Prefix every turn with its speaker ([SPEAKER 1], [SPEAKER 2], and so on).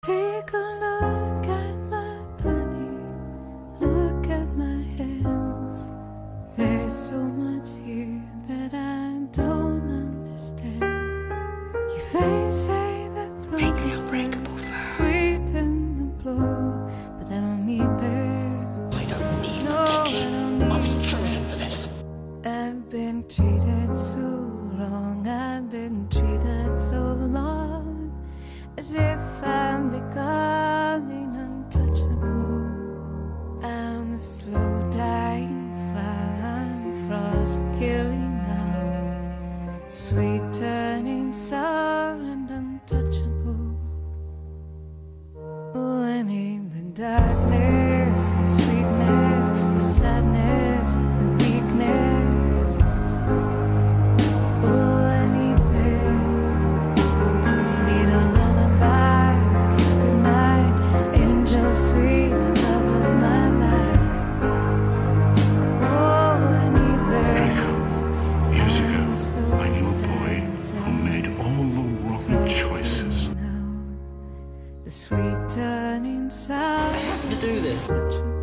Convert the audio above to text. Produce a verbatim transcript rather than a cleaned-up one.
[SPEAKER 1] Take a look at my body, look at my hands. There's so much here that I don't understand. Your face say that
[SPEAKER 2] Make the unbreakable flower.
[SPEAKER 1] Sweet and the blue, but I don't need them.
[SPEAKER 2] I don't need
[SPEAKER 1] No,
[SPEAKER 2] protection.
[SPEAKER 1] I don't need
[SPEAKER 2] I was chosen for this.
[SPEAKER 1] I've been treated so wrong, I've been treated so long, as if I'm becoming untouchable. I'm the slow dying flower, I'm the frost killing now, sweet turning sour and untouchable. Oh, I need the darkness, the sweetness, the sadness, the weakness. Oh, I need this. Need a lullaby, kiss goodnight, angel sweet, love of my life. Oh, I need this.
[SPEAKER 3] Years
[SPEAKER 1] I'm
[SPEAKER 3] ago,
[SPEAKER 1] slow
[SPEAKER 3] I knew a boy
[SPEAKER 1] dying
[SPEAKER 3] who
[SPEAKER 1] flower.
[SPEAKER 3] made all the wrong choices.
[SPEAKER 1] The sweet turning sound.
[SPEAKER 2] I have to do this.
[SPEAKER 1] Touchable.